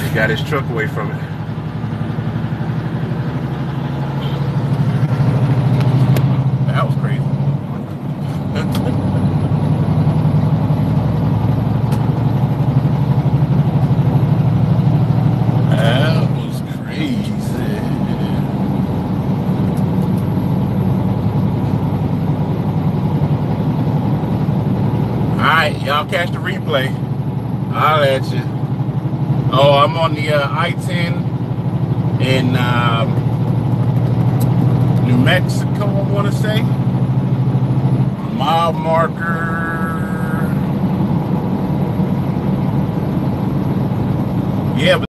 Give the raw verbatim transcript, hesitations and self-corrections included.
He got his truck away from it. That was crazy. That was crazy. Alright, y'all catch the replay. I'll at you. Oh, I'm on the uh, I ten in um, New Mexico, I want to say. Mile marker. Yeah, but